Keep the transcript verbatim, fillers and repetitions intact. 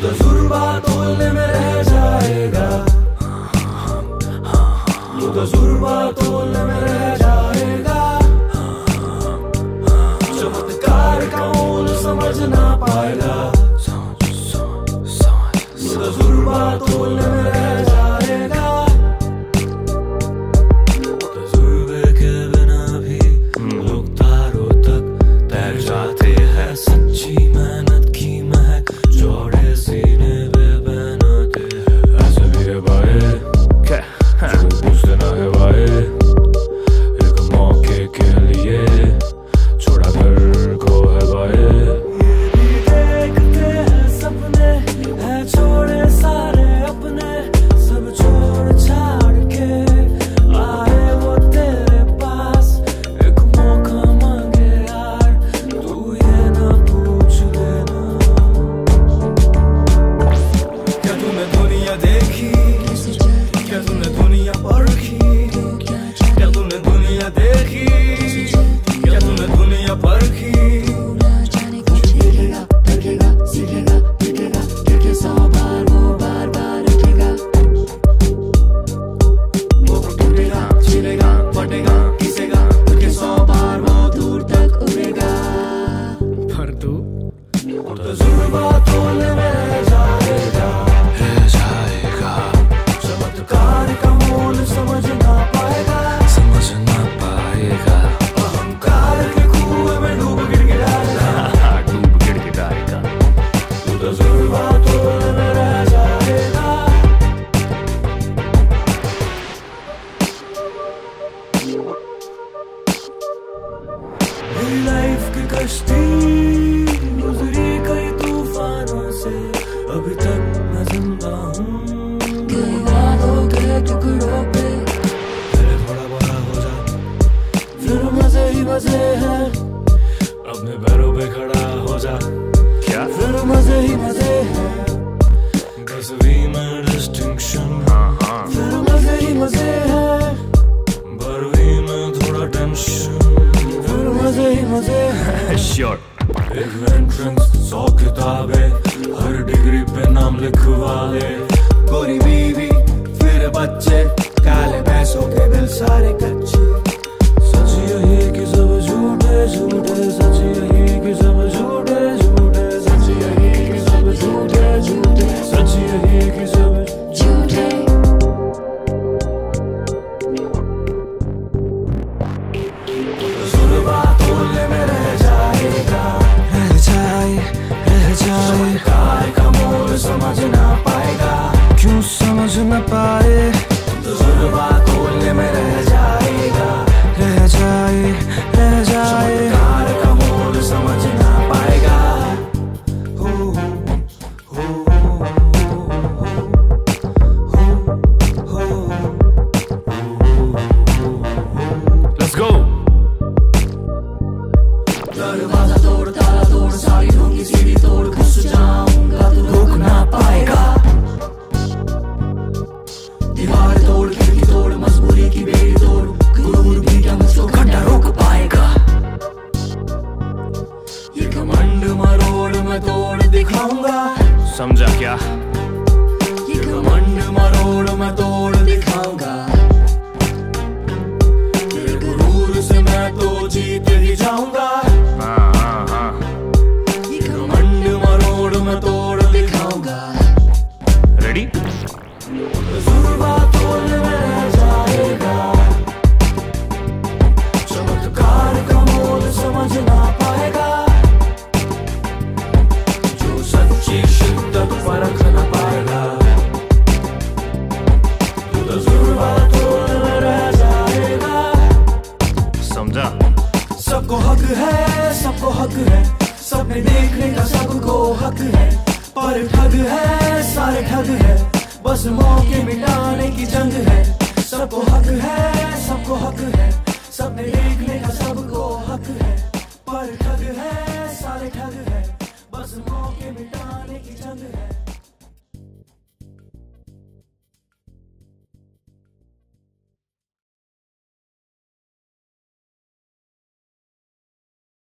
तजुर्बा तोलने में रह जाएगा, तू तजुर्बा तोलने में रह जाएगा। चमत्कार का मोल समझ ना पाएगा, तू तजुर्बा तोलने में रह जाएगा। तजुर्बे के बिना भी लोग तारों तक तैर जाते हैं। सच्ची मेहनत की महक चौड़े सीने पे पहनाते हैं। ऐसे भी है भाई जो पूछते ना है भाई, एक मौके के लिए छोड़ा घर को है भाई। ये भी देखते हैं सपने है छोड़े सारे अपने, सब छोड़ छाड़ के आए वो तेरे पास। एक मौका मांगे यार, तू ये ना पूछ लेना। क्या तूने दुनिया देखी, क्या तूने दुनिया परखी, क्या तूने दुनिया देखी, क्या तूने दुनिया परखी। तजुर्बा तोलने में रह जाएगा, रह जाएगा। चमत्कार का मोल समझ ना पाएगा, समझ ना पाएगा। अहंकार के कुएं में डूब गिड़गिड़ाएगा, डूब गिड़गिड़ाएगा। तू तजुर्बा तोलने में रह जाएगा। मेरी लाइफ की कश्ती गुजरी कई तूफानों से, अभी तक मैं जिंदा हूँ कई यादों के टुकड़ों पे। पहले थोड़ा बड़ा हो जा, फिर मजे ही मजे हैं, अपने पैरों पे खड़ा हो जा। क्या फिर मजे ही मजे हैं, दसवीं में डिस्टिंक्शन। फिर मजे ही मजे हैं, बारहवीं में थोड़ा टेंशन। फिर मजे ही मजे हैं। श्योर। एक एंट्रेंस सौ किताबें, हर डिग्री पे नाम लिखवा ले। गोरी बीवी फिर बच्चे, काले पैसों के दिल सारे कच्चे। सच यही कि सब झूठे झूठे, सच यही कि सब झूठे झूठे, सच यही कि सब झूठे झूठे, सच यही कि सब झूठे। तजुर्बा तोलने में रह जाएगा, रह जाए, रह जाए। चमत्कार का मोल समझ ना पाएगा, क्यों समझ न पाए। तजुर्बा तोलने में रह जाएगा, रह जाए, रह जाए। चमत्कार का मोल समझ ना पाएगा। हो हो हो हो। Let's go। दरवाजा तोड़, ताला तोड़, सारी ढोंगी सीढ़ी तोड़, घुस जाऊंगा तू रोक ना पाएगा। दीवार तोड़, खिड़की तोड़, मजबूरी की बेड़ी तोड़, गुरूर भी क्या मुझको घंटा रोक पाएगा। ये घमंड मरोड़ मैं तोड़ दिखाऊंगा। समझा क्या? ये घमंड मरोड़ मैं तोड़ दिखाऊंगा। तेरे गुरूर से मैं तो जीत ही जाऊंगा। हाँ हाँ हाँ। ये घमंड मरोड़ मैं तोड़ दिखाऊंगा। रेडी? तजुर्बा तोलने में रह जाएगा, चमत्कार का मोल समझ ना पाएगा। जो सच्ची शिद्दत परख ना पाएगा, तू तजुर्बा तोलने में रह जाएगा। समझा? सबको हक है, सबको हक है, सपने देखने का सबको हक है। पर ठग है, सारे ठग है, बस मौके मिटाने की जंग है। सबको हक है, सबको हक है, सपने